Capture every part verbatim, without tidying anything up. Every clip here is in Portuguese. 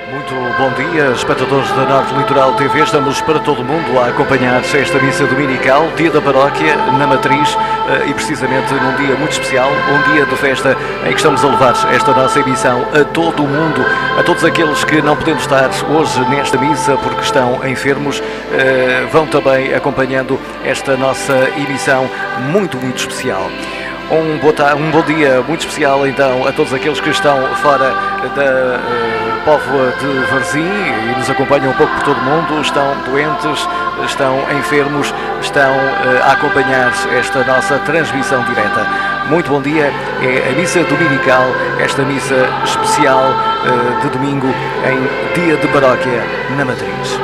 Muito bom dia, espectadores da Norte Litoral T V. Estamos para todo o mundo a acompanhar esta missa dominical, dia da paróquia, na Matriz, e precisamente num dia muito especial, um dia de festa em que estamos a levar esta nossa emissão a todo o mundo, a todos aqueles que não podendo estar hoje nesta missa porque estão enfermos, vão também acompanhando esta nossa emissão muito, muito especial. Um, boa, um bom dia muito especial então a todos aqueles que estão fora da uh, Póvoa de Varzim e nos acompanham um pouco por todo o mundo, estão doentes, estão enfermos, estão uh, a acompanhar esta nossa transmissão direta. Muito bom dia, é a missa dominical, esta missa especial uh, de domingo em dia de paróquia na Matriz.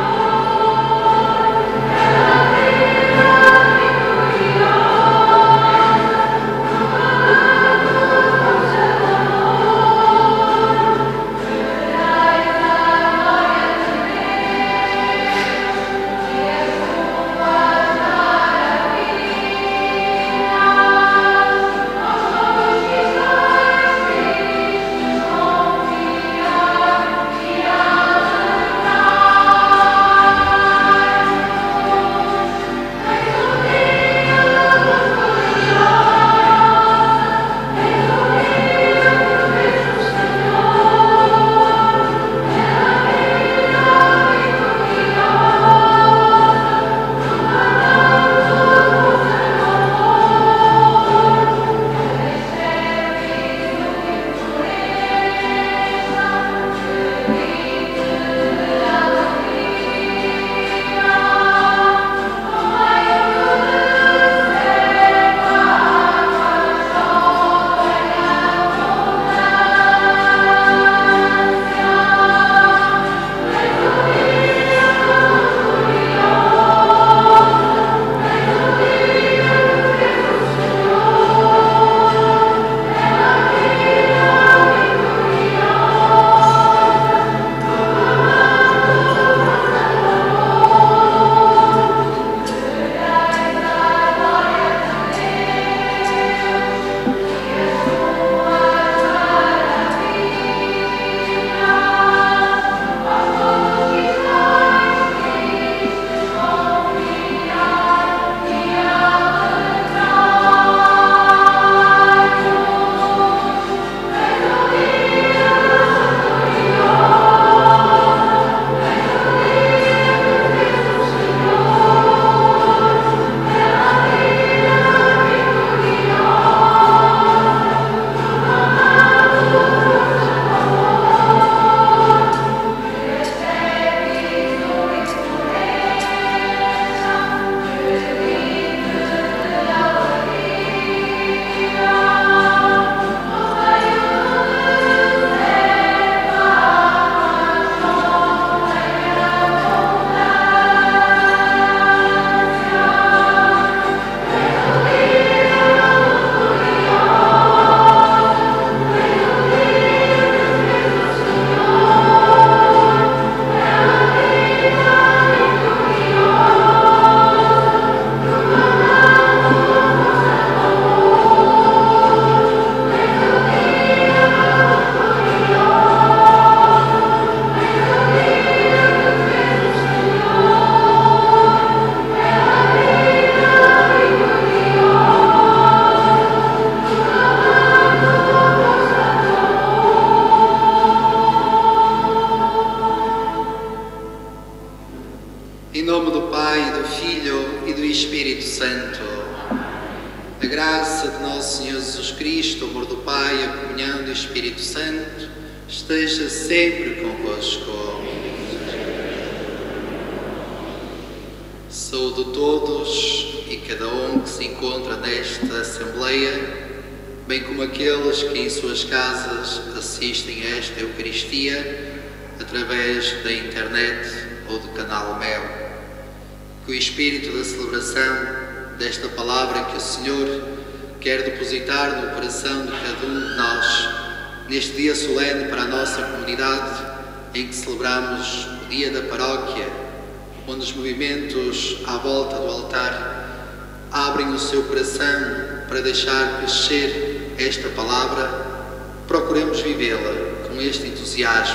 Saúdo todos e cada um que se encontra nesta Assembleia, bem como aqueles que em suas casas assistem a esta Eucaristia através da internet ou do canal Mel. Que o espírito da celebração desta palavra que o Senhor quer depositar no coração de cada um de nós, neste dia solene para a nossa comunidade, em que celebramos o dia da paróquia, onde os movimentos à volta do altar abrem o seu coração para deixar crescer esta palavra, procuremos vivê-la com este entusiasmo,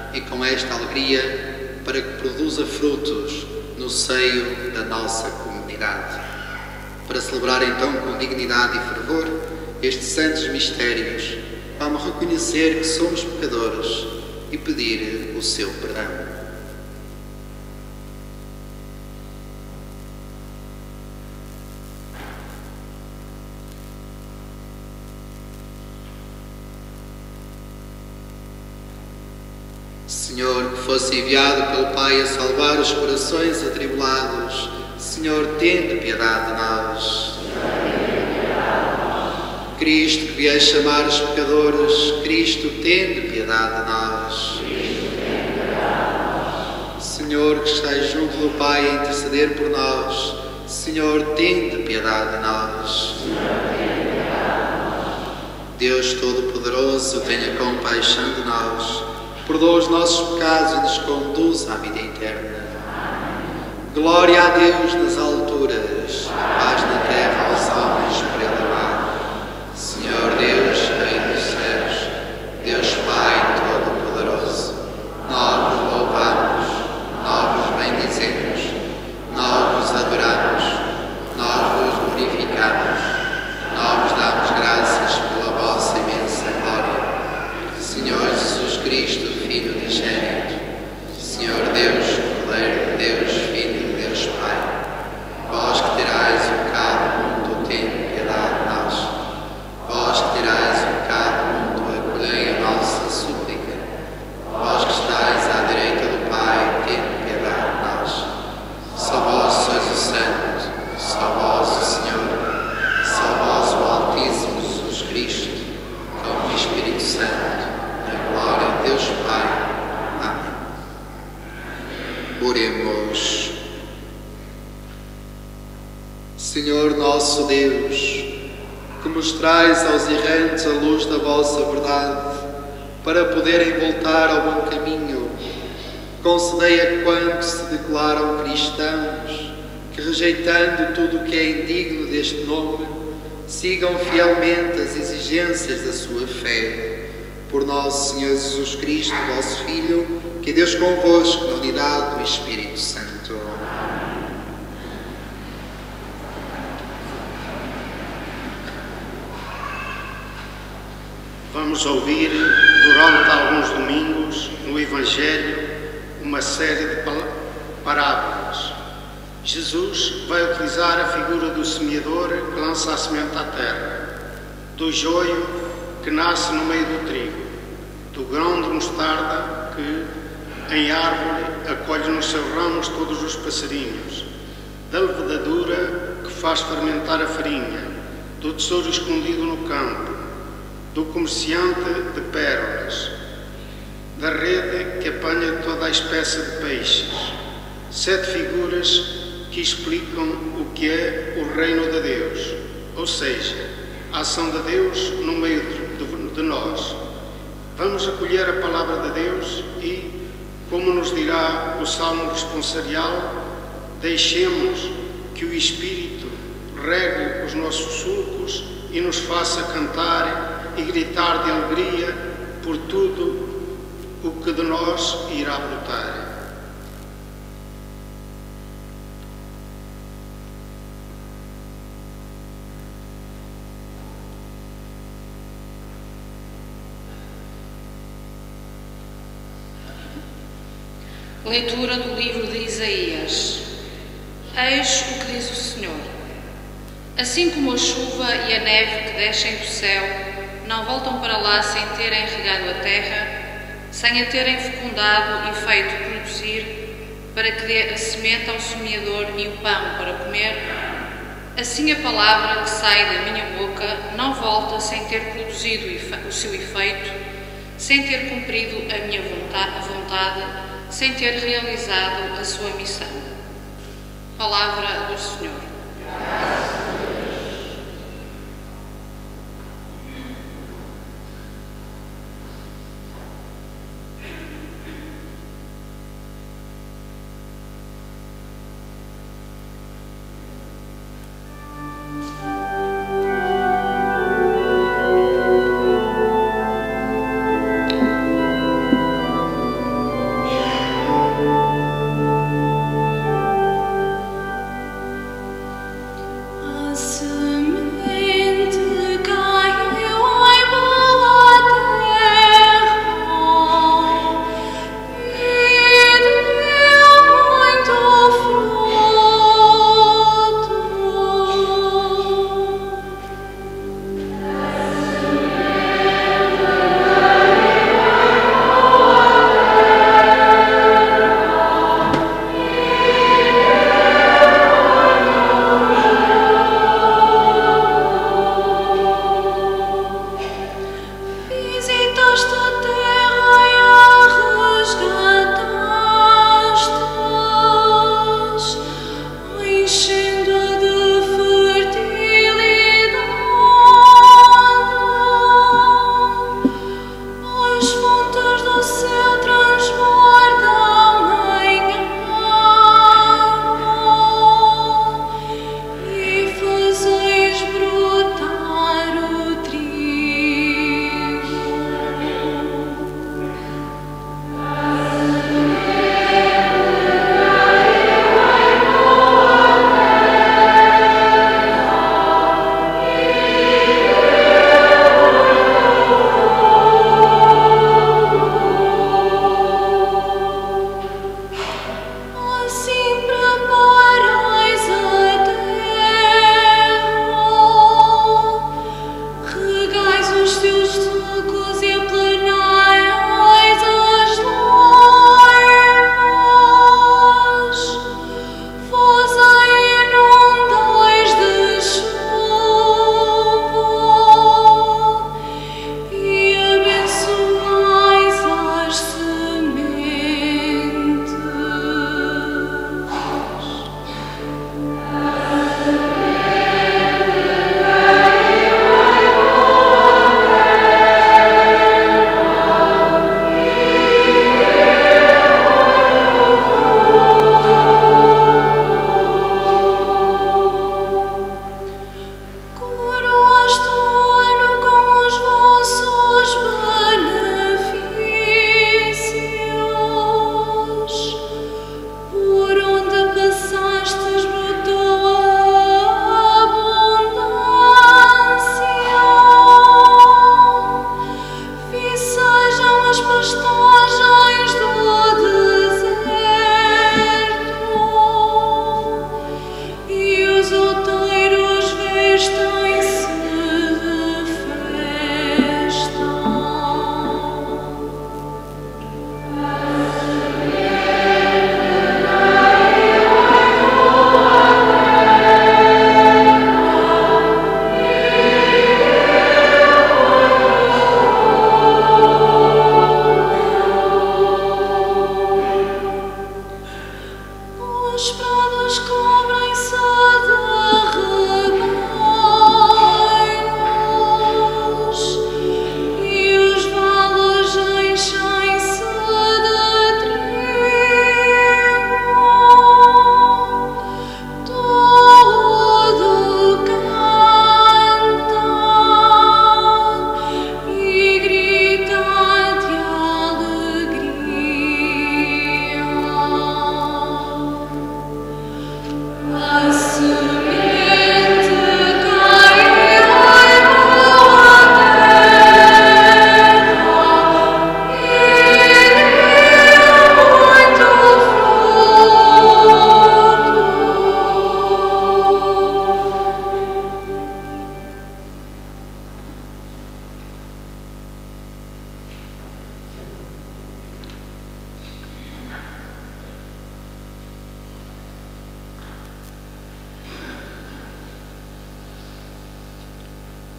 e com esta alegria para que produza frutos no seio da nossa comunidade. Para celebrar então com dignidade e fervor estes santos mistérios, vamos reconhecer que somos pecadores e pedir o seu perdão. Senhor, que fosse enviado pelo Pai a salvar os corações atribulados, Senhor, tende piedade de nós. Cristo, que vies chamar os pecadores, Cristo, tende piedade de nós. Senhor, que estás junto do Pai a interceder por nós, Senhor, tende piedade de nós. Deus Todo-Poderoso, tenha compaixão de nós, perdoa os nossos pecados e nos conduz à vida eterna. Glória a Deus nas alturas, paz na terra aos homens por ele amar. Senhor Deus, Rei dos céus, Deus Pai Todo-Poderoso, nós vos louvamos, nós vos bendizemos, nós vos adoramos, nós vos glorificamos, nós vos damos graças pela vossa imensa glória. Senhor Jesus Cristo, Filho unigênito, Senhor Deus, Cordeiro de Deus, Filho de Deus Pai, vós que tirais o pecado do mundo, tende piedade de nós. Vós que tirais o pecado do mundo, acolhei a nossa súplica. Vós que estáis à direita do Pai, tende piedade de nós. Só vós sois o Santo, só vós o Senhor, só vós o Altíssimo Jesus Cristo, com o Espírito Santo, na glória de Deus Pai. Amém. Oremos. Senhor nosso Deus, que mostrais aos errantes a luz da vossa verdade, para poderem voltar ao bom caminho, concedei a quantos se declaram cristãos, que rejeitando tudo o que é indigno deste nome, sigam fielmente as exigências da sua fé. Por nosso Senhor Jesus Cristo, vosso Filho, que é Deus convosco na unidade do Espírito Santo. Vamos ouvir, durante alguns domingos, no Evangelho, uma série de parábolas. Jesus vai utilizar a figura do semeador que lança a semente à terra, do joio que nasce no meio do trigo, do grão de mostarda que, em árvore, acolhe nos seus ramos todos os passarinhos, da levedadura que faz fermentar a farinha, do tesouro escondido no campo, do comerciante de pérolas, da rede que apanha toda a espécie de peixes. Sete figuras que explicam o que é o reino de Deus, ou seja, a ação de Deus no meio de, de nós. Vamos acolher a palavra de Deus e, como nos dirá o Salmo responsorial, deixemos que o Espírito regue os nossos sulcos e nos faça cantar e gritar de alegria por tudo o que de nós irá brotar. Leitura do livro de Isaías. Eis o que diz o Senhor. Assim como a chuva e a neve que descem do céu não voltam para lá sem terem regado a terra, sem a terem fecundado e feito produzir, para que dê a semente ao semeador e o pão para comer, assim a palavra que sai da minha boca não volta sem ter produzido o seu efeito, sem ter cumprido a minha vontade, sem ter realizado a sua missão. Palavra do Senhor.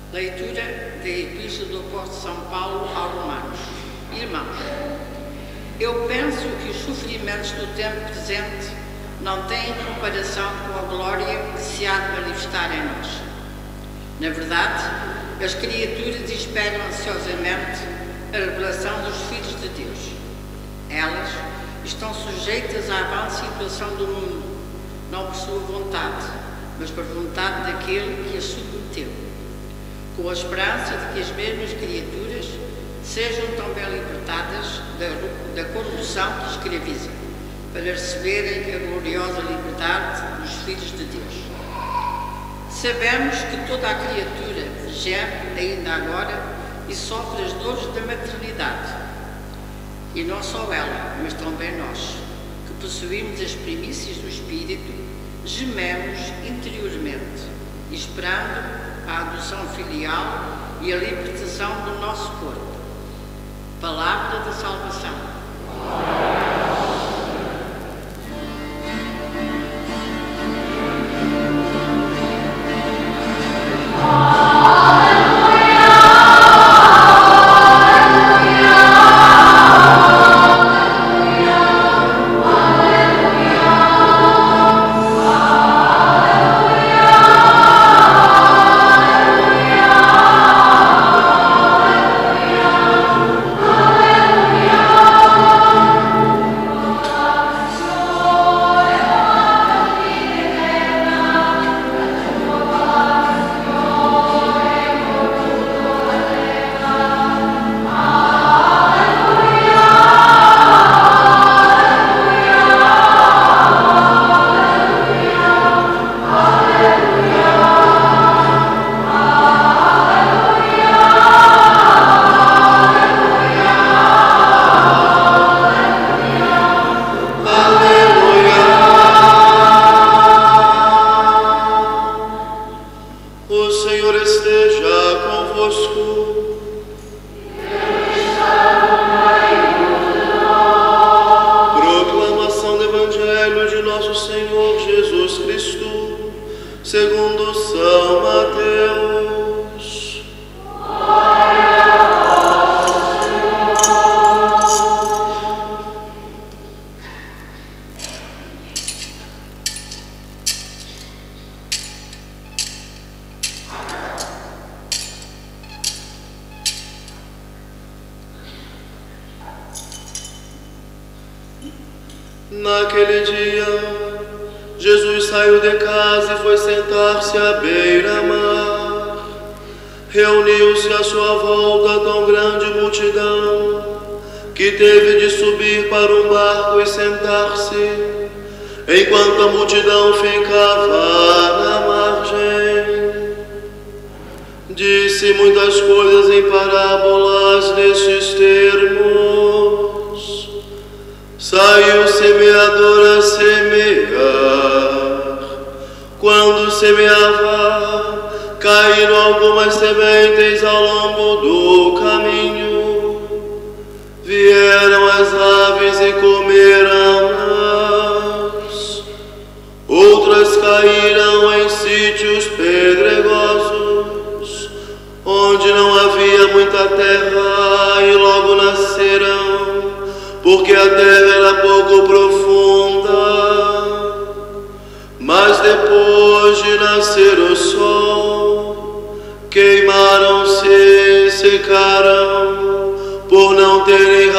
Leitura da Epístola do Apóstolo São Paulo aos Romanos. Irmãos, eu penso que os sofrimentos do tempo presente não têm comparação com a glória que se há de manifestar em nós. Na verdade, as criaturas esperam ansiosamente a revelação dos filhos de Deus. Elas estão sujeitas à vã situação do mundo, não por sua vontade, mas por vontade daquele que as submeteu, com a esperança de que as mesmas criaturas sejam também libertadas da, da corrupção que escraviza, para receberem a gloriosa liberdade dos filhos de Deus. Sabemos que toda a criatura geme ainda agora e sofre as dores da maternidade. E não só ela, mas também nós, que possuímos as primícias do Espírito, gememos interiormente, esperando a adoção filial e a libertação do nosso corpo. Palavra da salvação. Naquele dia, Jesus saiu de casa e foi sentar-se à beira-mar. Reuniu-se à sua volta tão grande multidão que teve de subir para um barco e sentar-se, enquanto a multidão ficava na margem. Disse muitas coisas em parábolas nestes termos. Saiu o semeador a semear. Quando semeava, caíram algumas sementes ao longo do caminho. Vieram as aves e comeram-nas. Outras caíram em sítios pedregosos, onde não havia muita terra, e logo nasceram, porque a terra era pouco profunda. Mas depois de nascer o sol, queimaram-se e secaram, por não terem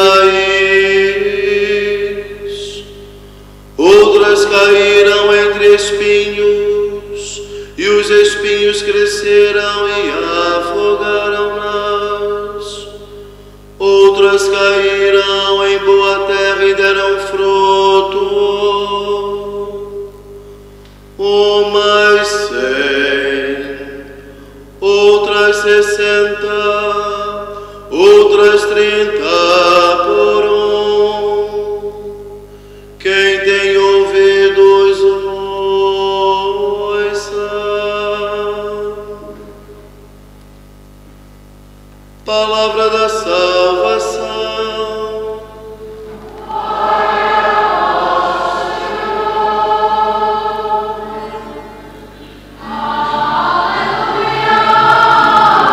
raiz. Outras caíram entre espinhos, e os espinhos cresceram e afogaram-nas. Outras caíram em boa terra e deram fruto, umas cem, outras sessenta, outras trinta por um. Quem tem ouvidos, ouça. Palavra da salvação. Aleluia.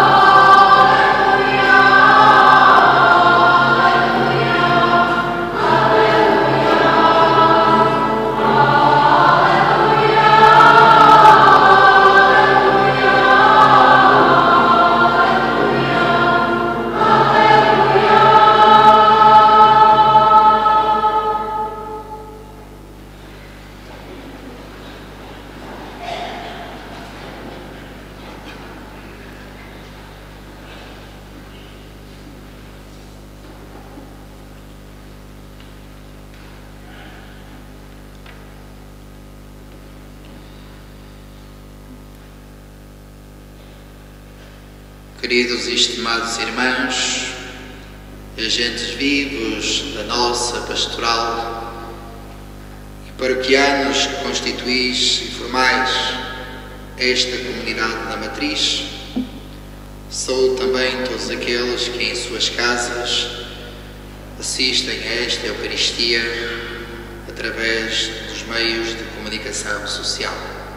Queridos e estimados irmãos, agentes vivos da nossa pastoral e paroquianos que constituís e formais esta comunidade na Matriz, sou também todos aqueles que em suas casas assistem a esta Eucaristia através dos meios de comunicação social.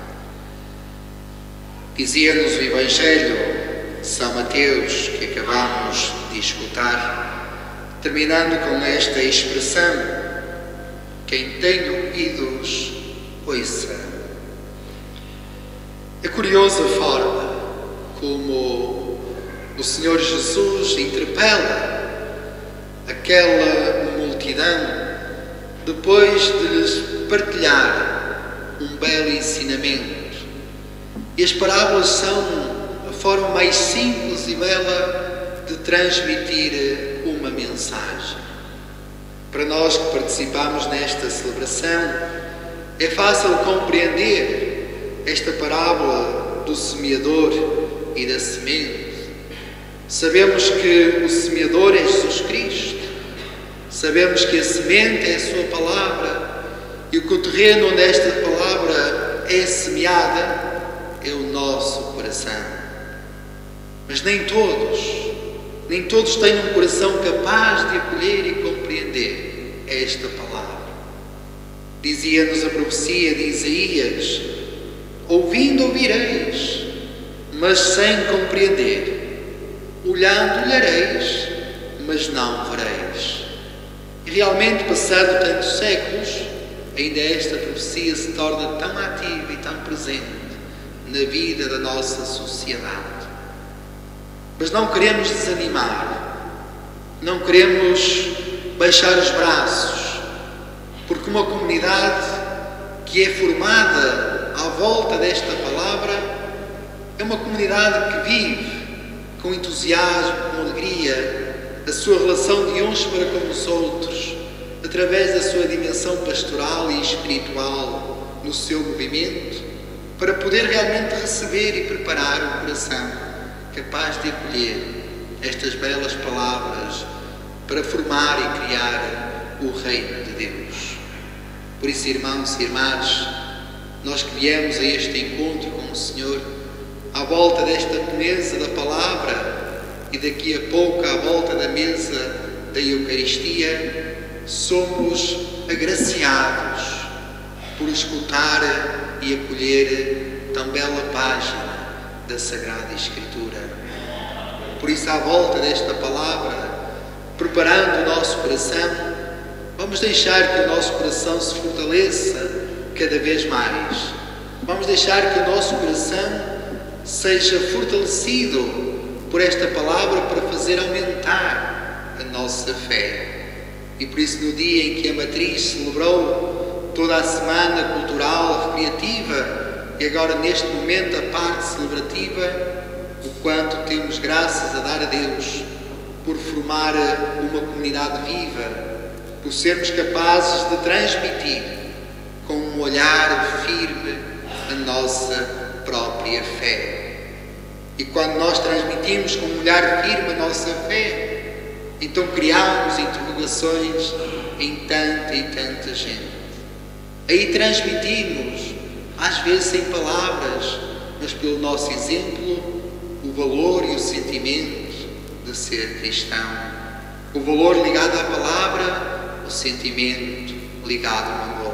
Dizia-nos o Evangelho de São Mateus, que acabamos de escutar, terminando com esta expressão: quem tem ouvidos, ouça. É curiosa a forma como o Senhor Jesus interpela aquela multidão depois de lhes partilhar um belo ensinamento. E as parábolas são a forma mais simples e bela de transmitir uma mensagem. Para nós que participamos nesta celebração, é fácil compreender esta parábola do semeador e da semente. Sabemos que o semeador é Jesus Cristo, sabemos que a semente é a sua palavra e que o terreno onde esta palavra é semeada é o nosso coração. Mas nem todos, nem todos têm um coração capaz de acolher e compreender esta palavra. Dizia-nos a profecia de Isaías: ouvindo ouvireis, mas sem compreender, olhando olhareis, mas não vereis. E realmente, passado tantos séculos, ainda esta profecia se torna tão ativa e tão presente na vida da nossa sociedade. Mas não queremos desanimar, não queremos baixar os braços, porque uma comunidade que é formada à volta desta palavra é uma comunidade que vive com entusiasmo, com alegria, a sua relação de uns para com os outros, através da sua dimensão pastoral e espiritual no seu movimento, para poder realmente receber e preparar o coração capaz de acolher estas belas palavras para formar e criar o reino de Deus. Por isso, irmãos e irmãs, nós que viemos a este encontro com o Senhor, à volta desta mesa da palavra e daqui a pouco à volta da mesa da Eucaristia, somos agraciados por escutar e acolher tão bela página da Sagrada Escritura. Por isso, à volta desta palavra, preparando o nosso coração, vamos deixar que o nosso coração se fortaleça cada vez mais. Vamos deixar que o nosso coração seja fortalecido por esta palavra para fazer aumentar a nossa fé. E por isso, no dia em que a Matriz celebrou toda a semana cultural, recreativa, e agora neste momento a parte celebrativa, o quanto temos graças a dar a Deus por formar uma comunidade viva, por sermos capazes de transmitir com um olhar firme a nossa própria fé. E quando nós transmitimos com um olhar firme a nossa fé, então criamos interrogações em tanta e tanta gente. Aí transmitimos, às vezes sem palavras, mas pelo nosso exemplo, o valor e o sentimento de ser cristão. O valor ligado à palavra, o sentimento ligado ao amor.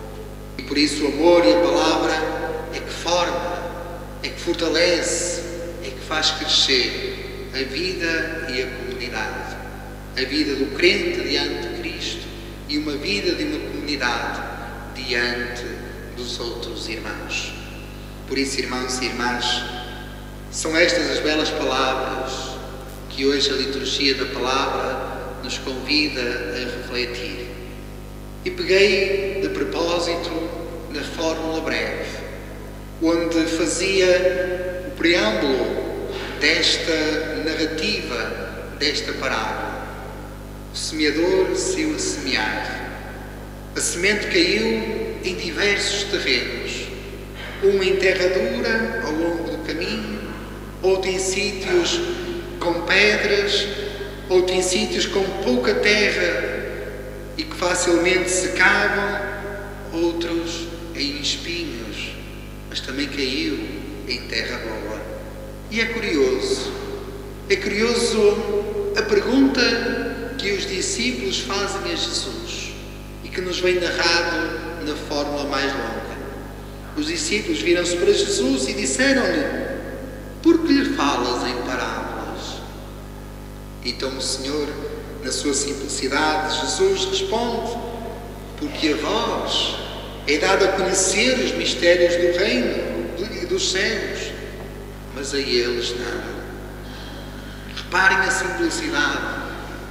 E por isso o amor e a palavra é que forma, é que fortalece, é que faz crescer a vida e a comunidade. A vida do crente diante de Cristo e uma vida de uma comunidade diante dos outros irmãos. Por isso, irmãos e irmãs, são estas as belas palavras que hoje a liturgia da palavra nos convida a refletir. E peguei de propósito na fórmula breve, onde fazia o preâmbulo desta narrativa, desta parábola. O semeador saiu a semear. A semente caiu em diversos terrenos, um em terra dura ao longo do caminho, outro em sítios com pedras, outro em sítios com pouca terra e que facilmente secavam, outros em espinhos, mas também caiu em terra boa. E é curioso, é curioso a pergunta que os discípulos fazem a Jesus e que nos vem narrado na fórmula mais longa. Os discípulos viram-se para Jesus e disseram-lhe: por que lhe falas em parábolas? Então o Senhor, na sua simplicidade, Jesus responde: porque a vós é dado a conhecer os mistérios do reino e dos céus, mas a eles não. Reparem a simplicidade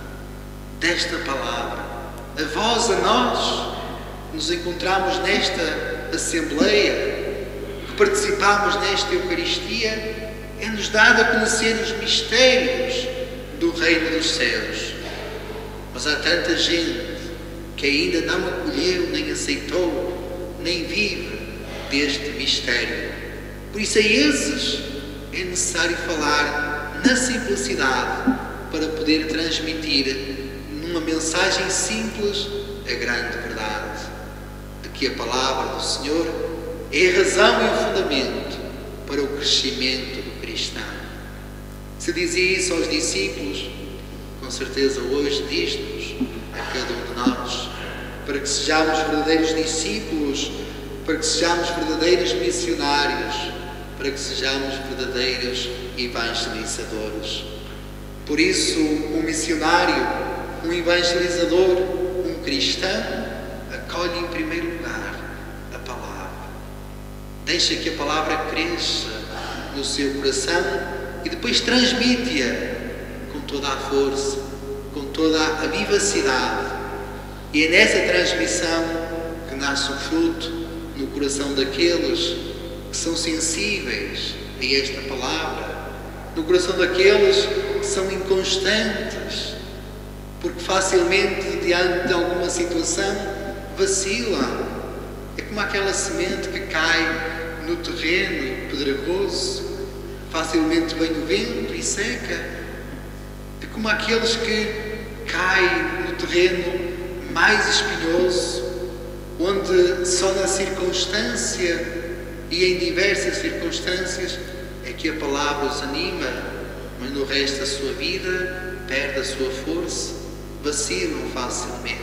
desta palavra. A vós, a nós, nos encontramos nesta Assembleia, que participamos nesta Eucaristia, é-nos dado a conhecer os mistérios do reino dos céus. Mas há tanta gente que ainda não acolheu, nem aceitou, nem vive deste mistério. Por isso a esses é necessário falar na simplicidade para poder transmitir numa mensagem simples a grande verdade de que a palavra do Senhor é a razão e o fundamento para o crescimento do cristão. Se dizia isso aos discípulos, com certeza hoje diz-nos a cada um de nós, para que sejamos verdadeiros discípulos, para que sejamos verdadeiros missionários, para que sejamos verdadeiros evangelizadores. Por isso, um missionário, um evangelizador, um cristão, acolhe em primeiro lugar a palavra. Deixa que a palavra cresça no seu coração e depois transmite-a com toda a força, com toda a vivacidade. E é nessa transmissão que nasce o fruto no coração daqueles que são sensíveis a esta palavra, no coração daqueles que são inconstantes, porque facilmente, diante de alguma situação, vacilam. É como aquela semente que cai no terreno pedregoso, facilmente vem o vento e seca. É como aqueles que caem no terreno mais espinhoso, onde só na circunstância e em diversas circunstâncias é que a palavra os anima, mas no resto da sua vida perde a sua força, vacilam facilmente.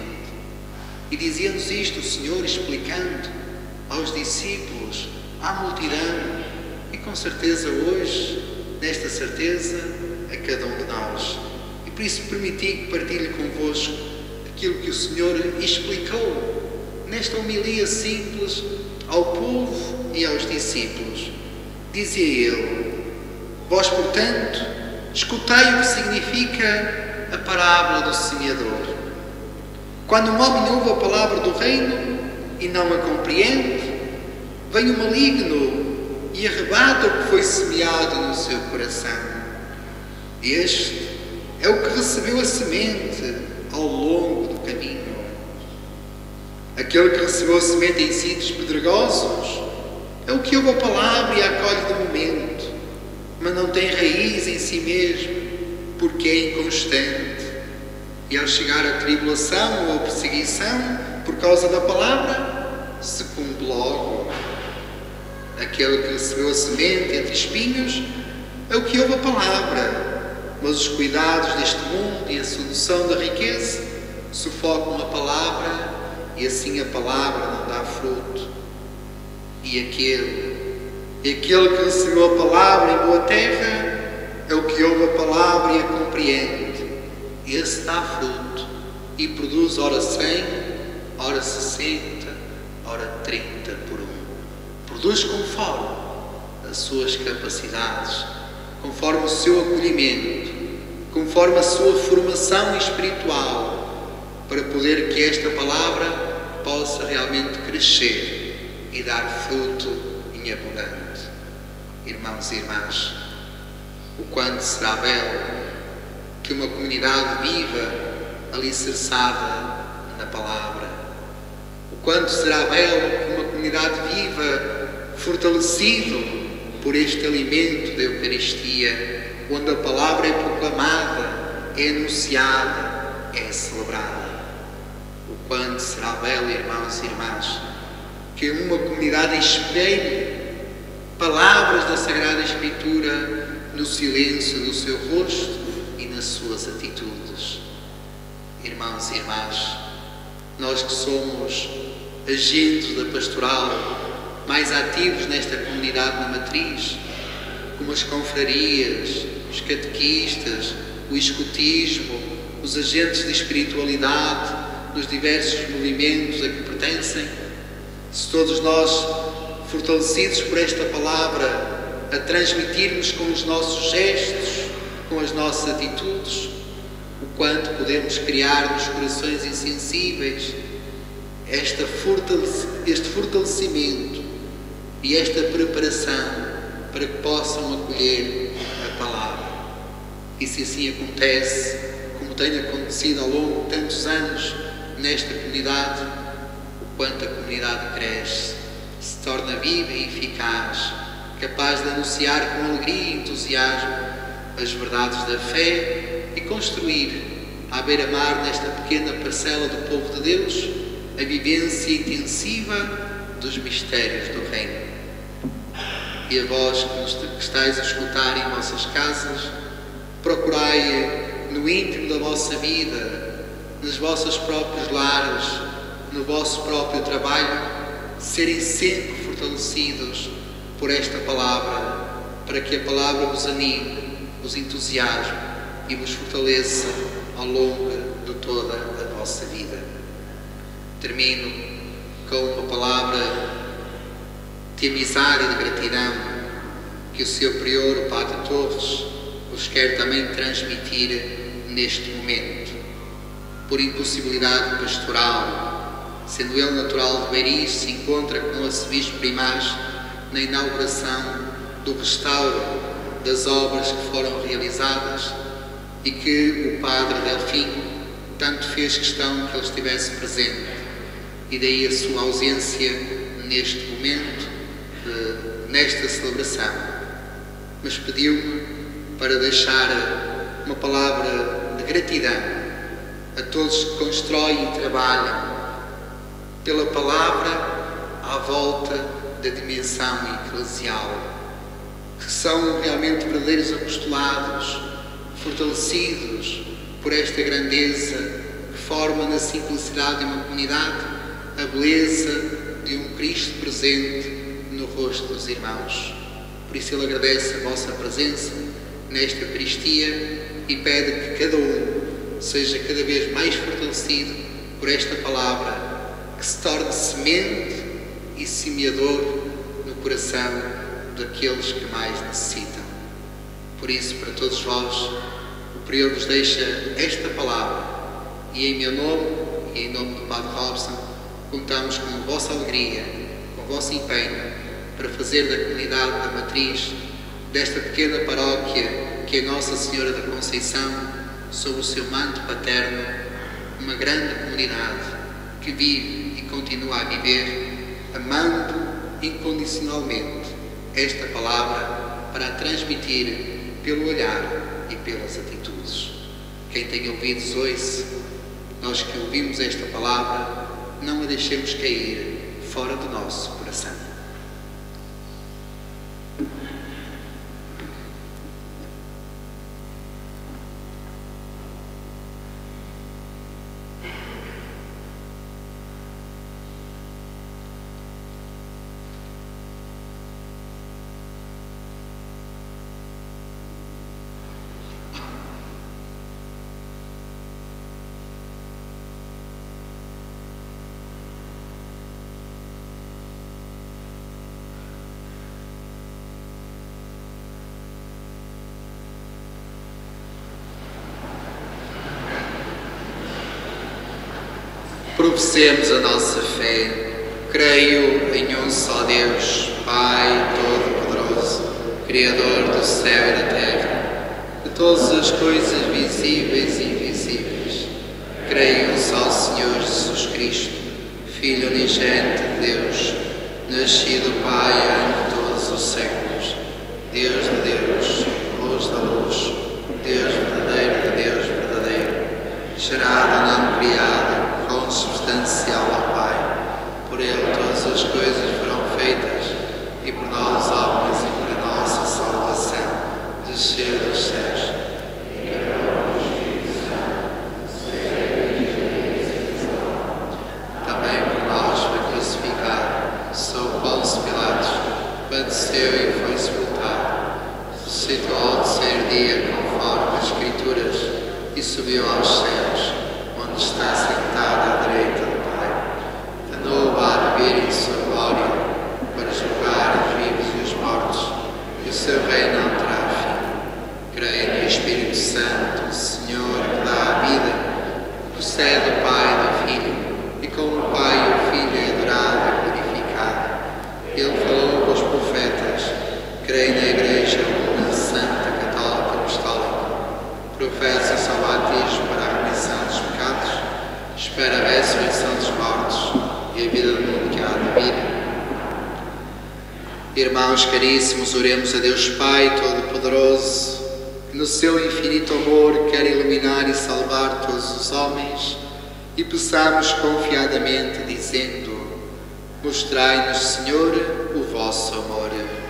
E dizia-nos isto o Senhor, explicando aos discípulos, à multidão, e com certeza hoje, nesta certeza, a cada um de nós. E por isso permiti que partilhe convosco aquilo que o Senhor explicou nesta homilia simples ao povo e aos discípulos. Dizia ele: vós, portanto, escutai o que significa a parábola do semeador. Quando um homem ouve a palavra do reino e não a compreende, vem o maligno e arrebata o que foi semeado no seu coração. Este é o que recebeu a semente ao longo do caminho. Aquele que recebeu a semente em sítios pedregosos é o que ouve a palavra e a acolhe de momento, mas não tem raiz em si mesmo, porque é inconstante. E ao chegar a tribulação ou a perseguição por causa da palavra, sucumbe logo. Aquele que recebeu a semente entre espinhos é o que ouve a palavra, mas os cuidados deste mundo e a sedução da riqueza sufocam a palavra e assim a palavra não dá fruto. E aquele, e aquele que recebeu a palavra em boa terra é o que ouve a palavra e a compreende. Esse dá fruto e produz ora cem, ora sessenta, ora trinta por um. Produz conforme as suas capacidades, conforme o seu acolhimento, conforme a sua formação espiritual, para poder que esta palavra possa realmente crescer e dar fruto em abundante. Irmãos e irmãs, o quanto será belo que uma comunidade viva alicerçada na palavra. O quanto será belo que uma comunidade viva fortalecido por este alimento da Eucaristia, onde a palavra é proclamada, é anunciada, é celebrada. O quanto será belo, irmãos e irmãs, que uma comunidade espelhe palavras da Sagrada Escritura no silêncio do seu rosto e nas suas atitudes. Irmãos e irmãs, nós que somos agentes da pastoral, mais ativos nesta comunidade na matriz, como as confrarias, os catequistas, o escutismo, os agentes de espiritualidade, nos diversos movimentos a que pertencem, se todos nós, fortalecidos por esta palavra, a transmitirmos com os nossos gestos, com as nossas atitudes, o quanto podemos criar nos corações insensíveis esta fortalece, este fortalecimento e esta preparação para que possam acolher a palavra. E se assim acontece, como tem acontecido ao longo de tantos anos nesta comunidade, o quanto a comunidade cresce, se torna viva e eficaz, capaz de anunciar com alegria e entusiasmo as verdades da fé e construir, à beira-mar, nesta pequena parcela do povo de Deus, a vivência intensiva dos mistérios do Reino. E a vós que, nos, que estáis a escutar em vossas casas, procurai no íntimo da vossa vida, nos vossos próprios lares, no vosso próprio trabalho, serem sempre fortalecidos por esta palavra, para que a palavra vos anime, vos entusiasme e vos fortaleça ao longo de toda a vossa vida. Termino com uma palavra de amizade e de gratidão que o seu prior, o Padre Torres, vos quer também transmitir neste momento. Por impossibilidade pastoral, sendo ele natural de Beiriz, se encontra com o arcebispo Primaz na inauguração do restauro das obras que foram realizadas e que o Padre Delfim tanto fez questão que ele estivesse presente, e daí a sua ausência neste momento, nesta celebração. Mas pediu-me para deixar uma palavra de gratidão a todos que constroem e trabalham pela palavra à volta da dimensão eclesial, que são realmente verdadeiros apostolados, fortalecidos por esta grandeza que forma na simplicidade de uma comunidade a beleza de um Cristo presente no rosto dos irmãos. Por isso ele agradece a vossa presença nesta Eucaristia e pede que cada um seja cada vez mais fortalecido por esta palavra, que se torne semente e semeador no coração daqueles que mais necessitam. Por isso, para todos vós, o Prior vos deixa esta palavra, e em meu nome e em nome do Padre Robson, contamos com a vossa alegria, com o vosso empenho, para fazer da comunidade da Matriz, desta pequena paróquia que é Nossa Senhora da Conceição, sob o seu manto paterno, uma grande comunidade que vive e continua a viver, amando incondicionalmente esta palavra para a transmitir pelo olhar e pelas atitudes. Quem tem ouvidos, ouça. Nós que ouvimos esta palavra, não a deixemos cair fora do nosso coração. Professemos a nossa fé. Creio em um só Deus, Pai Todo-Poderoso, Criador do céu e da terra, de todas as coisas visíveis e invisíveis. Creio em um só Senhor Jesus Cristo, Filho unigênito de Deus, nascido Pai ante todos os séculos, Deus de Deus, luz da luz, Deus verdadeiro de Deus verdadeiro, gerado, não criado, consubstancial ao Pai. Por Ele todas as coisas foram feitas, e por nós, homens, e por a nossa salvação, desceu dos céus. Também por nós foi crucificado, sob Pôncio Pilatos, padeceu e foi sepultado. Ressuscitou ao terceiro dia, conforme as Escrituras, e subiu aos céus, onde está sentado à direita do Pai. De novo há de vir em sua glória, para julgar os vivos e os mortos, e o seu reino não terá fim. Creio no Espírito Santo, o Senhor que dá a vida, procede do Pai e do Filho, e como o Pai e o Filho é adorado e glorificado. Ele falou com os profetas. Creio na Igreja, na Santa, Católica e Apostólica. Professa-se ao batismo para a remissão dos pecados. Espera a ressurreição dos mortos e a vida do mundo que há de vir. Irmãos caríssimos, oremos a Deus Pai Todo-Poderoso, que no seu infinito amor quer iluminar e salvar todos os homens, e peçamos confiadamente, dizendo: mostrai-nos, Senhor, o vosso amor.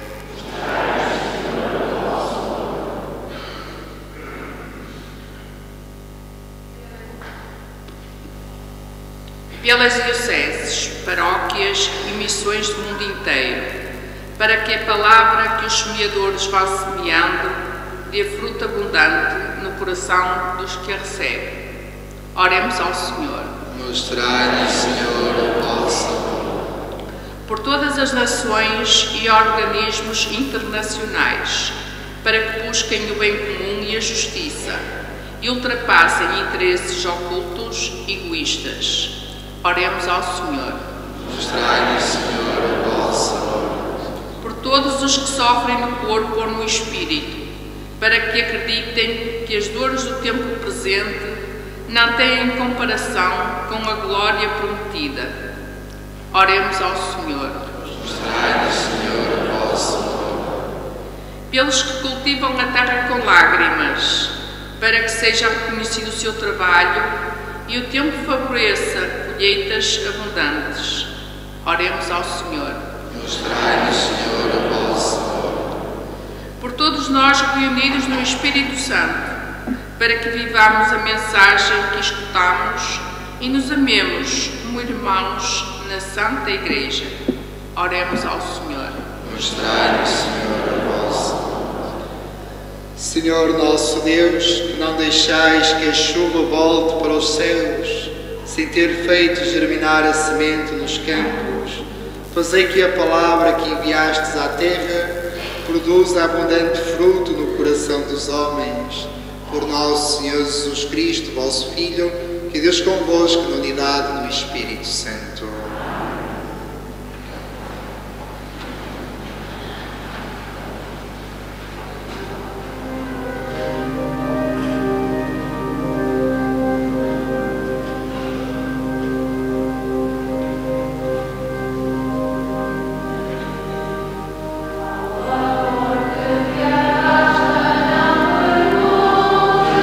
Pelas dioceses, paróquias e missões do mundo inteiro, para que a palavra que o semeadores vá semeando dê fruto abundante no coração dos que a recebem. Oremos ao Senhor. Mostrai-nos, Senhor, o vosso amor. Por todas as nações e organismos internacionais, para que busquem o bem comum e a justiça e ultrapassem interesses ocultos e egoístas. Oremos ao Senhor. Mostrai-nos, Senhor, o vosso amor. Por todos os que sofrem no corpo ou no espírito, para que acreditem que as dores do tempo presente não têm comparação com a glória prometida. Oremos ao Senhor. Mostrai-nos, Senhor, o vosso amor. Pelos que cultivam a terra com lágrimas, para que seja reconhecido o seu trabalho e o tempo favoreça colheitas abundantes. Oremos ao Senhor. Mostrai-nos, Senhor, o vosso amor. Por todos nós reunidos no Espírito Santo, para que vivamos a mensagem que escutamos e nos amemos como irmãos na Santa Igreja. Oremos ao Senhor. Mostrai-nos, Senhor, o vosso amor. Senhor nosso Deus, que não deixais que a chuva volte para os céus, sem ter feito germinar a semente nos campos, fazei que a palavra que enviastes à terra produza abundante fruto no coração dos homens. Por nosso Senhor Jesus Cristo, vosso Filho, que Deus convosco na unidade no Espírito Santo.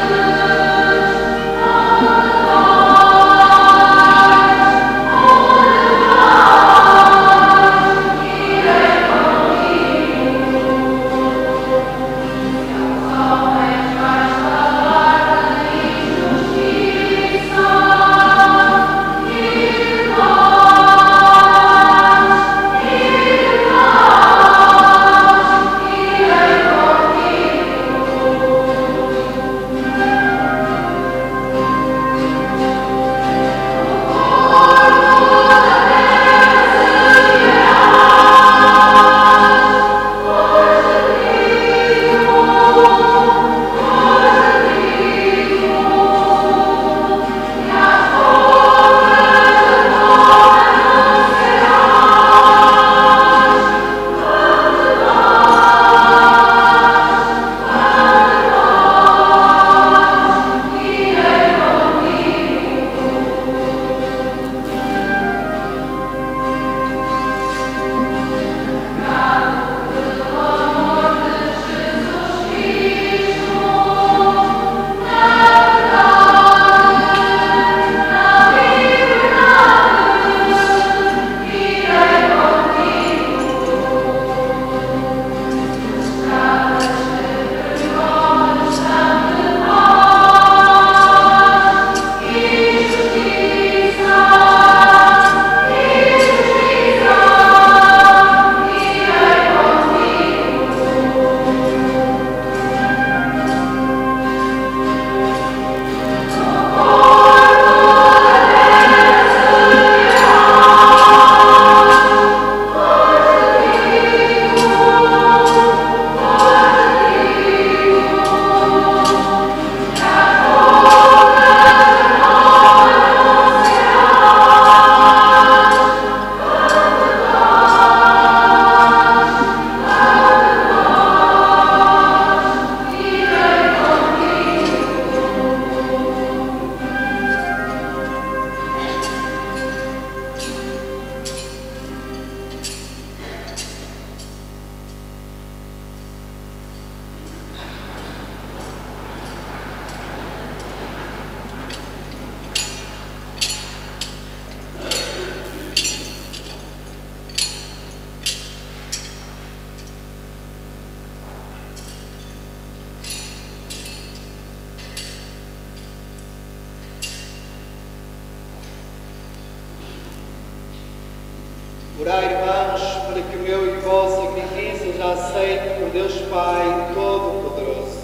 Oh aceito por Deus Pai Todo-Poderoso.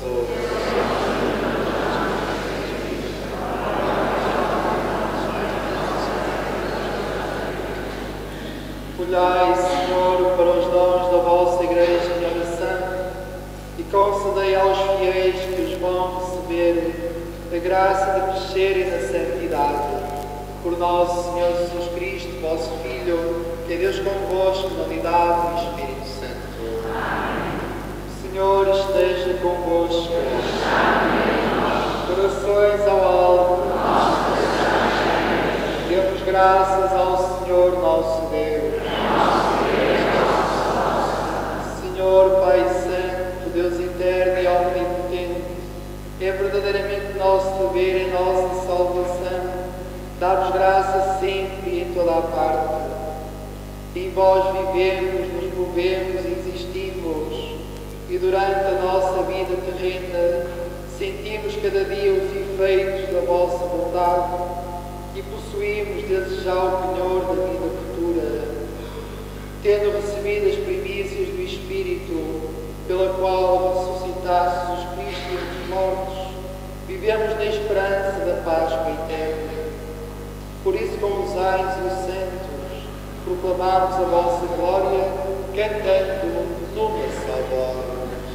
Olhai, Senhor, para os dons da vossa Igreja de oração e concedei aos fiéis que os vão receber a graça de crescerem na santidade. Por nosso Senhor Jesus Cristo, vosso Filho, que é Deus convosco na unidade do Espírito Santo. O Senhor esteja convosco. Corações ao alto. Demos graças ao Senhor nosso Deus. Senhor, Pai Santo, Deus eterno e omnipotente, é verdadeiramente nosso dever em nossa salvação dar-vos graça sempre e em toda a parte. Em vós vivemos, nos movemos e existimos, e durante a nossa vida terrena sentimos cada dia os efeitos da vossa bondade e possuímos desde já o penhor da vida futura. Tendo recebido as primícias do Espírito, pela qual ressuscitastes os Cristo entre os mortos, vivemos na esperança da Páscoa eterna. Por isso, com os anjos e os santos, proclamamos a vossa glória, cantando numa só voz.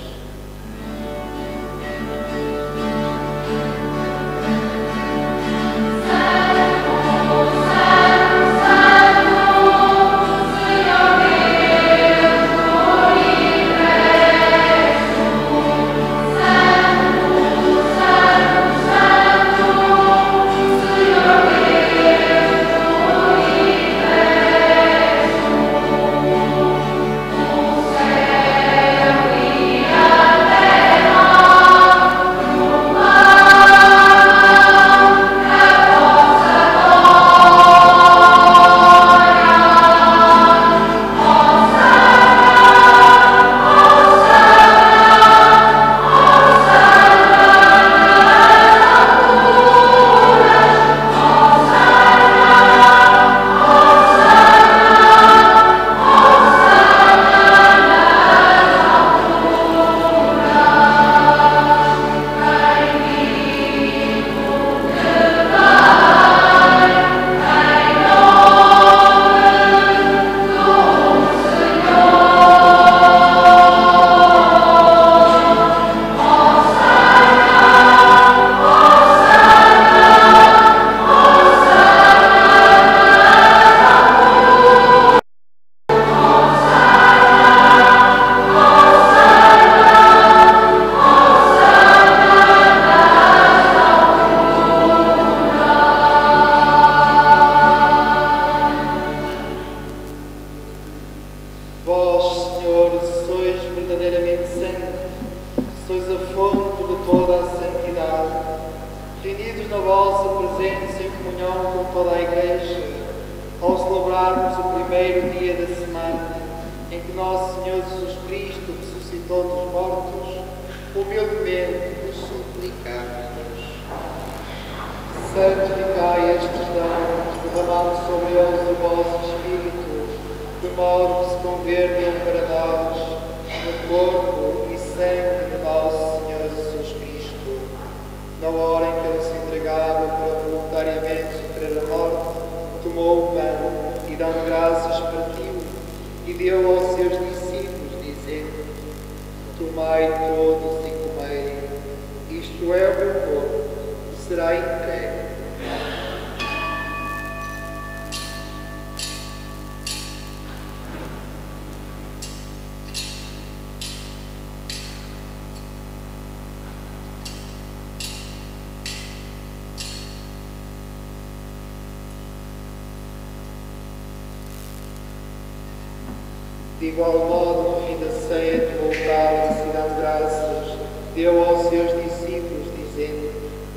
De igual modo, no fim da ceia, tomou o cálice e dando graças, deu aos seus discípulos, dizendo: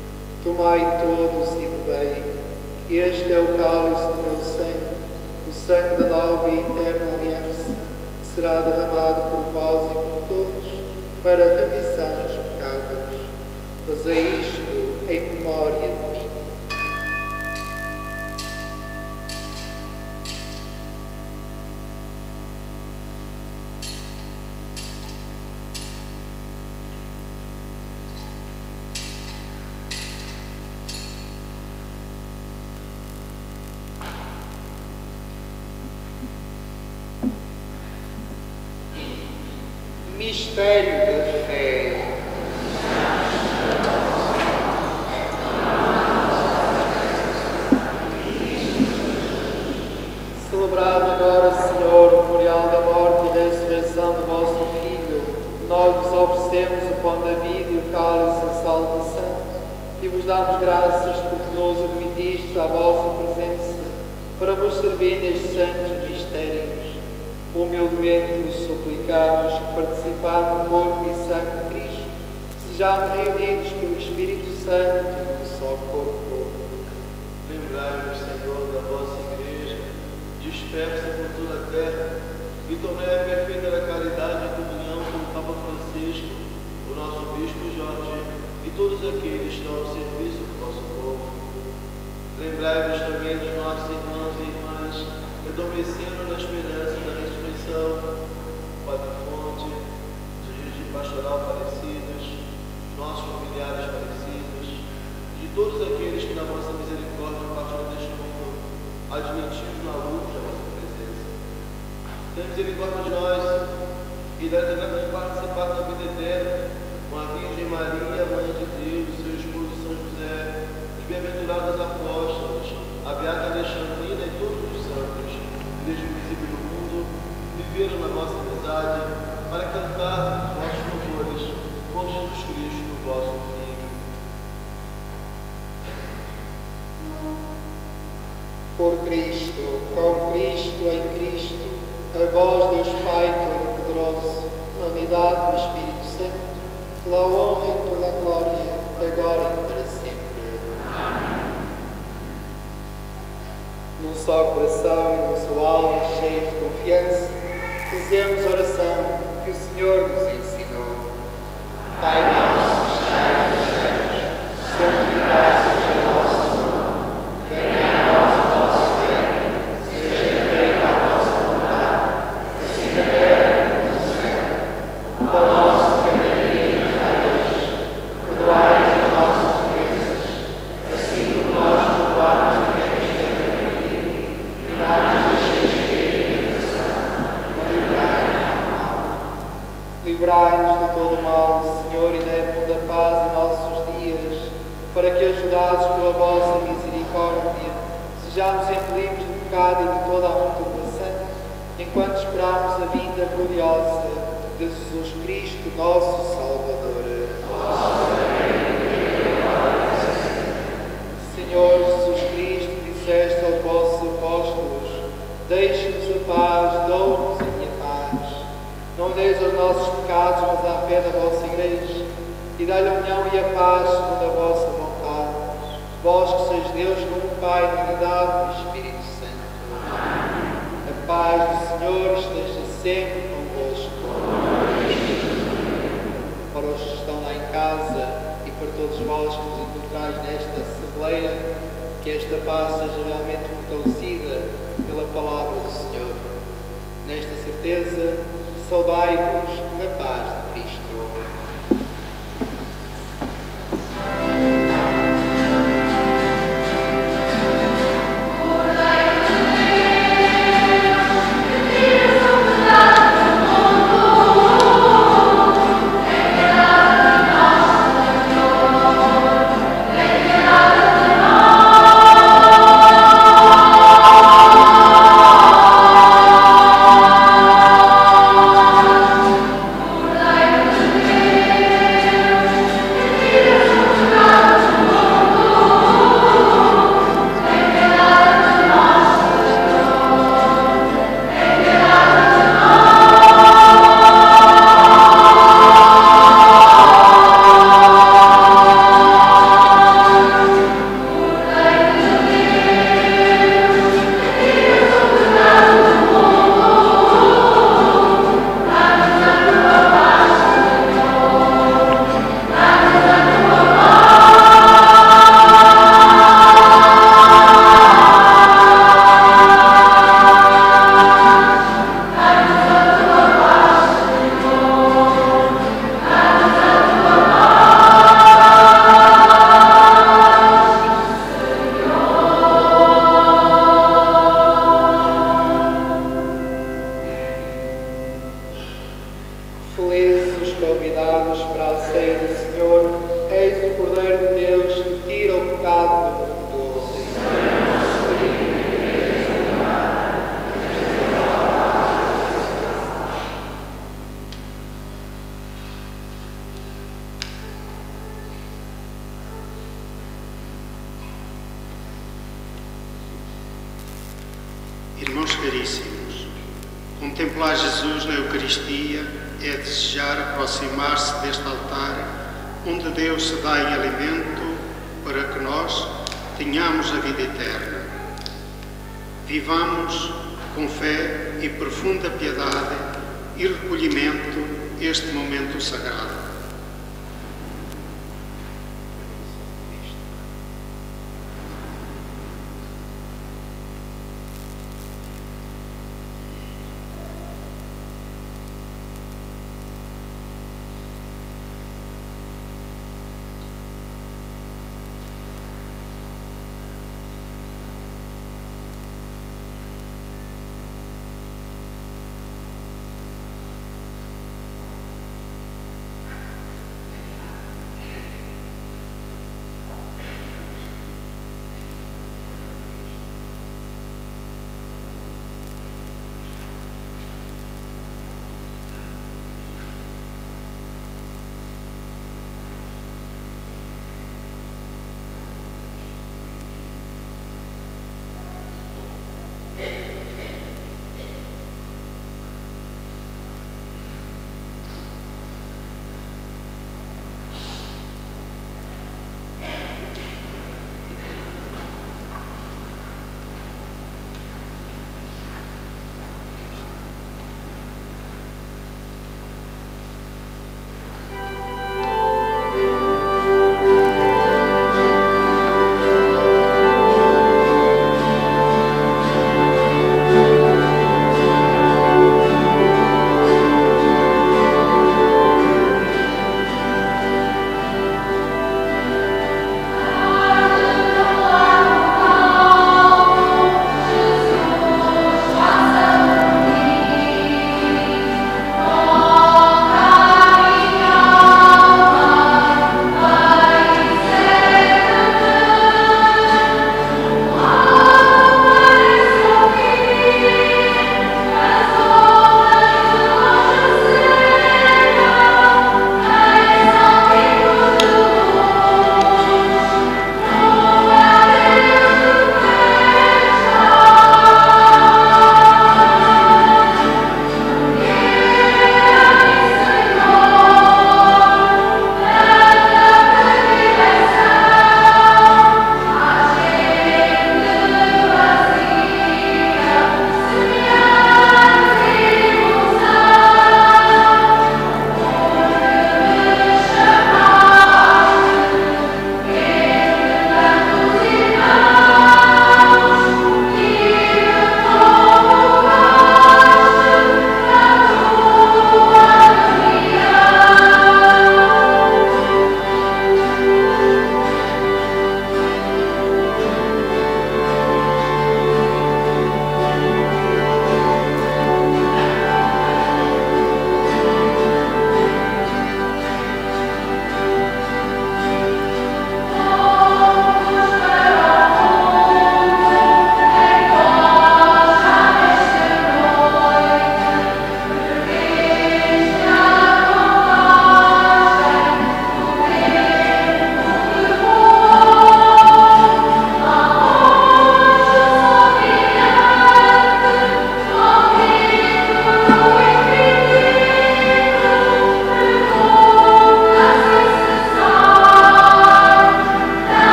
Tomai todos e bebei, este é o cálice do meu sangue, o sangue da nova e eterna aliança, que será derramado por vós e por todos, para a remissão dos pecados. Fazei isto em memória de mim. Mistério da fé. Celebrado agora, Senhor, o memorial da morte e ressurreição do vosso Filho, nós vos oferecemos o pão da vida e o cálice da salvação, e vos damos graças porque nos admitistes à vossa presença, para vos servir nestes santos mistérios. Humildemente vos suplicamos que, participando do corpo e sangue de Cristo, sejamos reunidos pelo Espírito Santo num só corpo. Lembrai-vos, Senhor, da vossa Igreja, dispersa por toda a terra, e tornai a perfeita da caridade e comunhão com o Papa Francisco, o nosso Bispo Jorge, e todos aqueles que estão ao serviço do vosso povo. Lembrai-vos também dos nossos irmãos e irmãs que adormeceram na esperança da ressurreição, Padre Fonte, dos dirigentes pastoral falecidos, nossos familiares falecidos, e de todos aqueles que na vossa misericórdia partiram deste mundo, admitidos na luz da vossa presença. Tenha misericórdia de nós e dá-nos graça de participar da vida eterna com a Virgem Maria, Mãe de Deus, seu esposo São José, os bem-aventurados apóstolos, a Beata Alexandrina e todos os santos, desde o princípio do mundo, viveram na nossa amizade para cantar os vossos louvores por Jesus Cristo, vosso Filho. Por Cristo, com Cristo, em Cristo, a vós, Deus Pai Todo-Poderoso, na unidade do Espírito Santo, toda a honra e toda a glória, agora e para sempre. Amém. Num só coração e numa só alma, cheio de confiança, fizemos oração que o Senhor nos ensinou. Pai nosso, que estás nos céus, santificado seja o vosso nome. Venha a nós o vosso reino, seja feita a vossa vontade, assim na terra como no céu. O pão nosso de cada dia nos dai hoje. Perdoai as nossas ofensas, assim como nós perdoamos a quem nos tem ofendido, e não nos deixeis cair em tentação, mas livrai-nos do mal. Livrai-nos de todo o mal, Senhor, e dai-nos da paz em nossos dias, para que, ajudados pela vossa misericórdia, sejamos impelidos do pecado e de toda a perturbação, enquanto esperamos a vinda gloriosa de Jesus Cristo, nosso Salvador. Senhor Jesus Cristo, disseste aos vossos apóstolos: deixe-nos a paz, dou-nos a minha paz. Não deis os nossos pecados, mas a fé da vossa Igreja, e dai-lhe a união e a paz segundo a vossa vontade. Vós que sois Deus num Pai, na unidade do Espírito Santo. A paz do Senhor esteja sempre convosco. Para os que estão lá em casa e para todos vós que nos encontrais nesta Assembleia, que esta paz seja realmente fortalecida pela palavra do Senhor. Nesta certeza, saudai-vos na paz de Cristo. Por Irmãos caríssimos, contemplar Jesus na Eucaristia é desejar aproximar-se deste altar onde Deus se dá em alimento para que nós tenhamos a vida eterna. Vivamos com fé e profunda piedade e recolhimento este momento sagrado.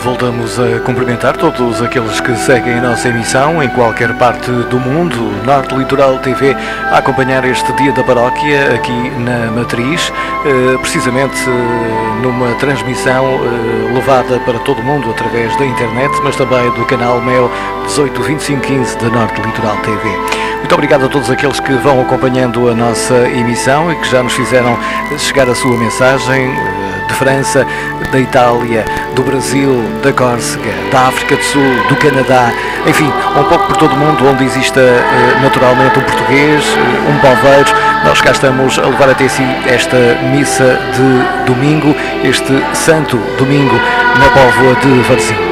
voltamos a cumprimentar todos aqueles que seguem a nossa emissão em qualquer parte do mundo. Norte Litoral T V a acompanhar este Dia da Paróquia aqui na Matriz, precisamente numa transmissão levada para todo o mundo através da internet, mas também do canal Mel dezoito vinte e cinco quinze da Norte Litoral T V. Muito obrigado a todos aqueles que vão acompanhando a nossa emissão e que já nos fizeram chegar a sua mensagem de França, da Itália, do Brasil, da Córsega, da África do Sul, do Canadá, enfim, um pouco por todo o mundo onde exista naturalmente um português, um poveiro. Nós cá estamos a levar até si esta missa de domingo, este santo domingo na Póvoa de Varzim.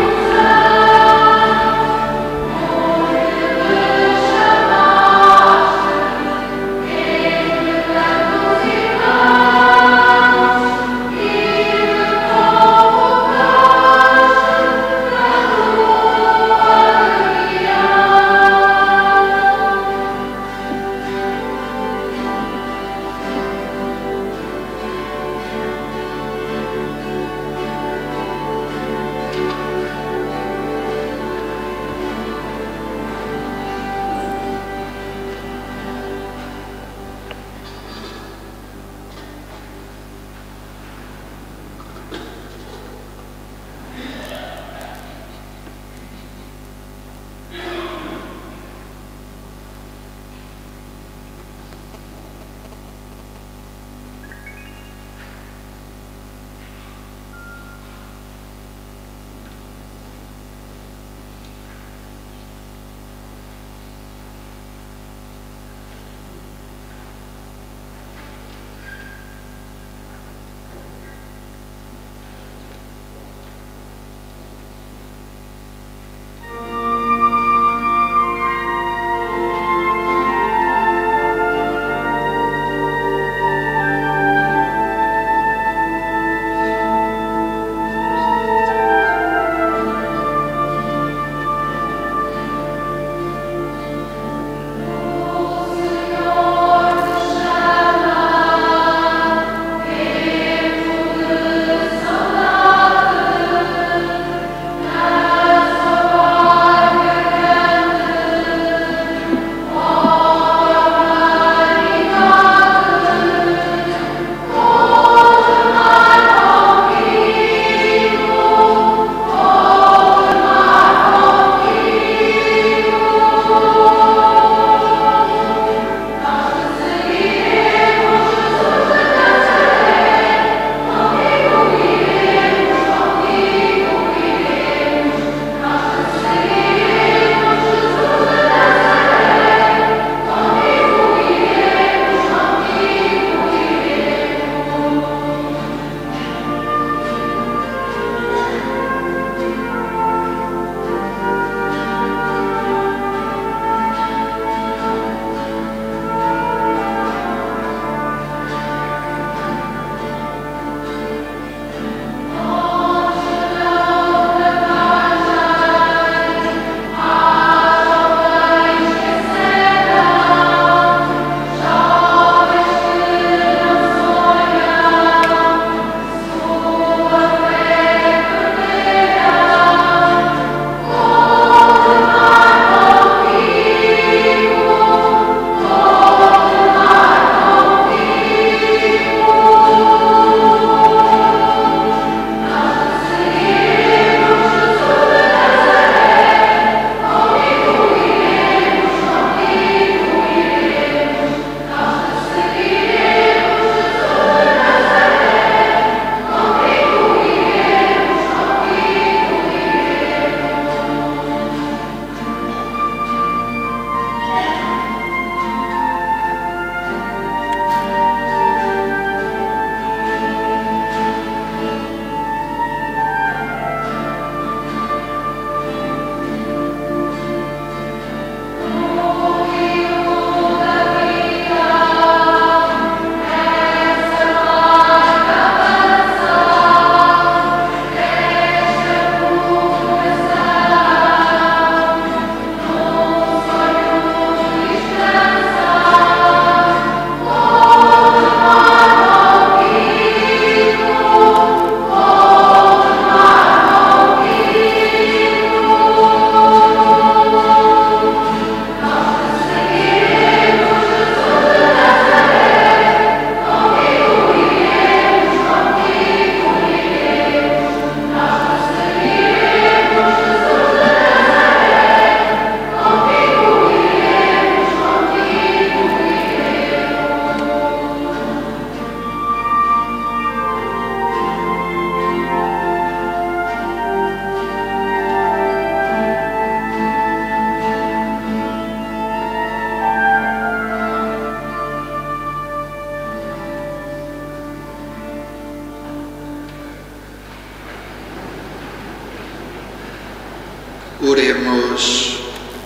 Oremos.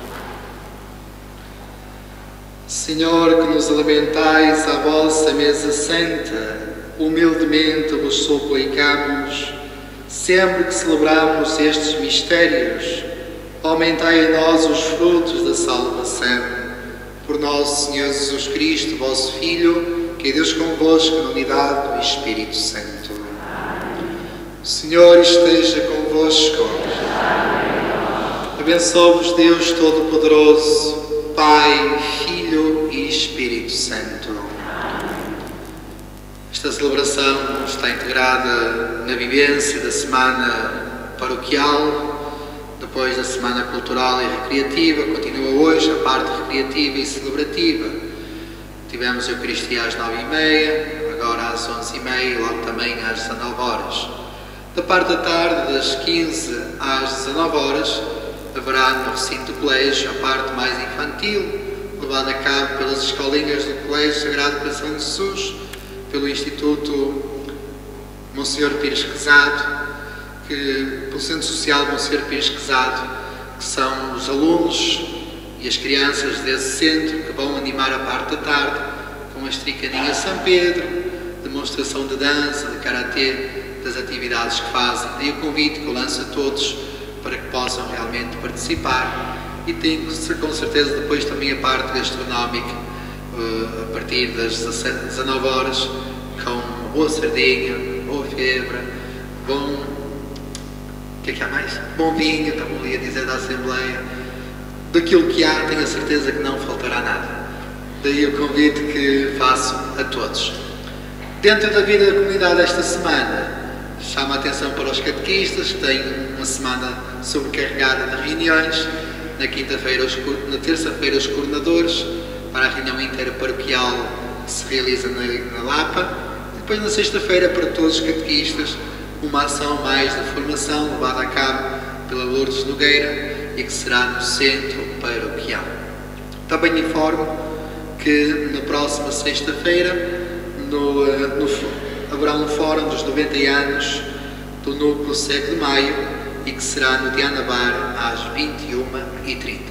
Senhor, que nos alimentais à vossa mesa santa, humildemente vos suplicamos, sempre que celebramos estes mistérios, aumentai em nós os frutos da salvação. Por nosso Senhor Jesus Cristo, vosso Filho, que é Deus convosco na unidade do Espírito Santo. O Senhor esteja convosco. Abençoe-vos Deus Todo-Poderoso, Pai, Filho e Espírito Santo. Esta celebração está integrada na vivência da semana paroquial. Depois da semana cultural e recreativa, continua hoje a parte recreativa e celebrativa. Tivemos a Eucaristia às nove e meia, agora às onze e meia e logo também às dezanove horas. Da parte da tarde, das quinze às dezanove horas, haverá no recinto do colégio a parte mais infantil, levada a cabo pelas escolinhas do Colégio Sagrado Coração de Jesus, pelo Instituto Monsenhor Pires Quezado, que, pelo Centro Social Monsenhor Pires Quezado, que são os alunos e as crianças desse centro que vão animar a parte da tarde com a Estricadinha São Pedro, demonstração de dança, de karatê, das atividades que fazem. Daí o convite que eu lanço a todos para que possam realmente participar, e tem com certeza depois também a parte gastronómica a partir das dezanove horas, com uma boa sardinha, boa febre, bom... O que é que há mais? Bom vinho, estamos ali a dizer da Assembleia. Daquilo que há, tenho a certeza que não faltará nada. Daí o convite que faço a todos. Dentro da vida da comunidade esta semana, chamo a atenção para os catequistas, que têm uma semana sobrecarregada de reuniões. Na quinta-feira, na terça-feira, os coordenadores, para a reunião interparoquial que se realiza na, na Lapa. E depois, na sexta-feira, para todos os catequistas, uma ação mais de formação levada a cabo pela Lourdes Nogueira e que será no centro paroquial. Também informo que na próxima sexta-feira no, no, haverá um fórum dos noventa anos do Núcleo Cego de Maio e que será no Diana Bar às vinte e uma e trinta.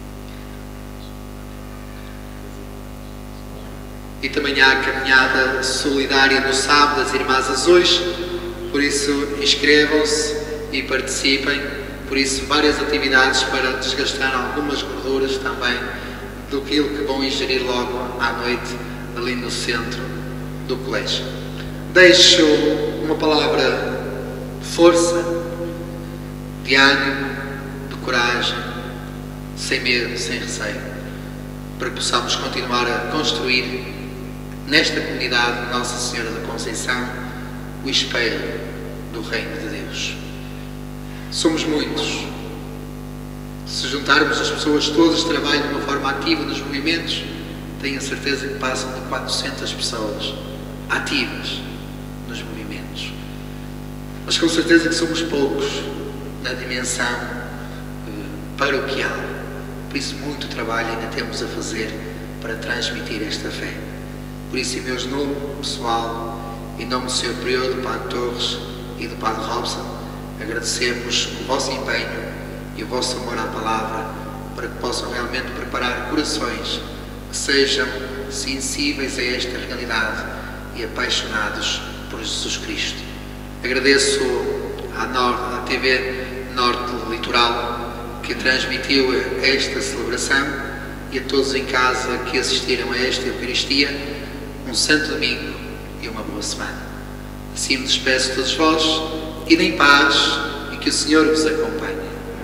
E também há a caminhada solidária no sábado das Irmãs Azuis. Por isso, inscrevam-se e participem. Por isso, várias atividades para desgastar algumas gorduras também do que vão ingerir logo à noite ali no centro do colégio. Deixo uma palavra de força, de ânimo, de coragem, sem medo, sem receio, para que possamos continuar a construir nesta comunidade Nossa Senhora da Conceição o espelho do Reino de Deus. Somos muitos. Se juntarmos as pessoas todas que trabalham de uma forma ativa nos movimentos, tenho a certeza que passam de quatrocentas pessoas ativas nos movimentos. Mas com certeza que somos poucos na dimensão eh, paroquial. Por isso, muito trabalho ainda temos a fazer para transmitir esta fé. Por isso, em meu nome pessoal, em nome do senhor Prior, do Padre Torres e do Padre Robson, agradecemos o vosso empenho e o vosso amor à palavra, para que possam realmente preparar corações que sejam sensíveis a esta realidade e apaixonados por Jesus Cristo. Agradeço à, Norte, à T V Norte Litoral que transmitiu esta celebração e a todos em casa que assistiram a esta Eucaristia. Um santo domingo e uma boa semana. Assim me despeço de todos vós, ide em paz e que o Senhor vos acompanhe.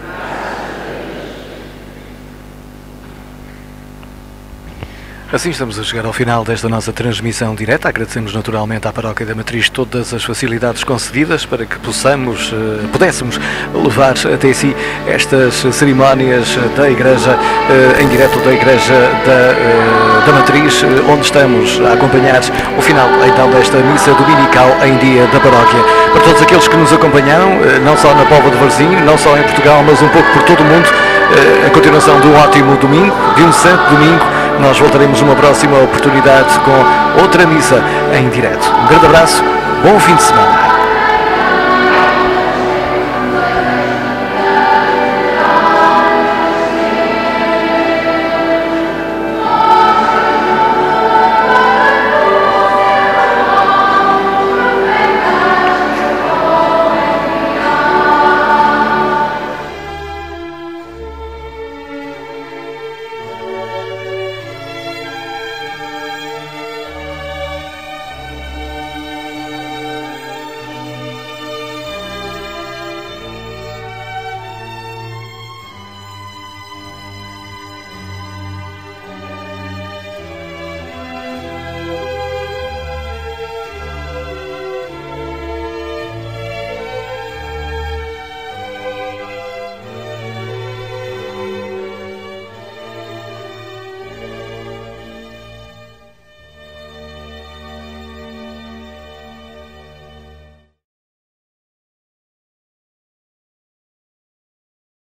Assim estamos a chegar ao final desta nossa transmissão direta. Agradecemos naturalmente à Paróquia da Matriz todas as facilidades concedidas para que possamos, uh, pudéssemos levar até si estas cerimónias da Igreja, uh, em direto da Igreja da, uh, da Matriz, uh, onde estamos a acompanhar o final então desta missa dominical em dia da Paróquia. Para todos aqueles que nos acompanharam, uh, não só na Póvoa de Varzim, não só em Portugal, mas um pouco por todo o mundo, uh, a continuação de um ótimo domingo, de um santo domingo. Nós voltaremos numa próxima oportunidade com outra missa em direto. Um grande abraço, bom fim de semana.